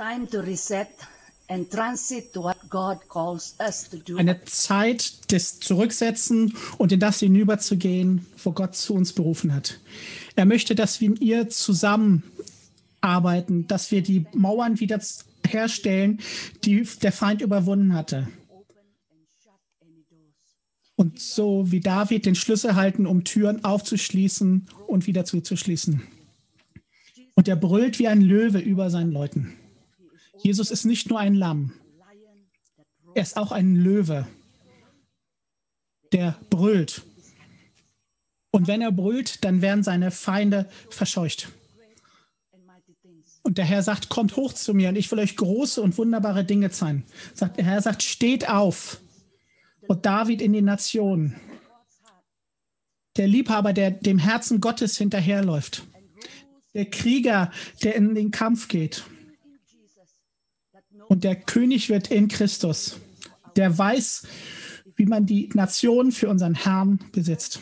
Time to reset and transit to what God calls us to do. Eine Zeit des Zurücksetzen und in das hinüberzugehen, wo Gott zu uns berufen hat. Er möchte, dass wir mit ihr zusammenarbeiten, dass wir die Mauern wieder herstellen, die der Feind überwunden hatte. Und so wie David den Schlüssel halten, um Türen aufzuschließen und wieder zuzuschließen. Und er brüllt wie ein Löwe über seinen Leuten. Jesus ist nicht nur ein Lamm. Er ist auch ein Löwe, der brüllt. Und wenn er brüllt, dann werden seine Feinde verscheucht. Und der Herr sagt, kommt hoch zu mir und ich will euch große und wunderbare Dinge zeigen. Der Herr sagt, steht auf. Und David in die Nationen. Der Liebhaber, der dem Herzen Gottes hinterherläuft. Der Krieger, der in den Kampf geht. Und der König wird in Christus. Der weiß, wie man die Nationen für unseren Herrn besitzt.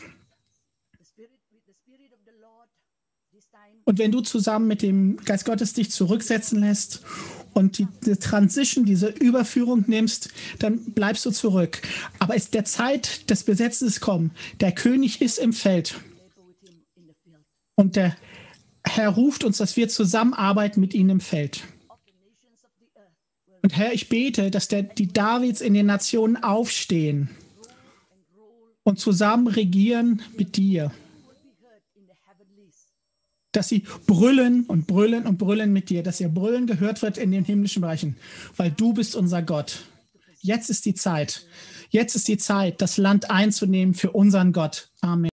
Und wenn du zusammen mit dem Geist Gottes dich zurücksetzen lässt und die Transition, diese Überführung nimmst, dann bleibst du zurück. Aber es der Zeit des Besetzens kommen. Der König ist im Feld. Und der Herr ruft uns, dass wir zusammenarbeiten mit ihm im Feld. Und Herr, ich bete, dass die Davids in den Nationen aufstehen und zusammen regieren mit dir. Dass sie brüllen und brüllen und brüllen mit dir, dass ihr Brüllen gehört wird in den himmlischen Bereichen, weil du bist unser Gott. Jetzt ist die Zeit. Jetzt ist die Zeit, das Land einzunehmen für unseren Gott. Amen.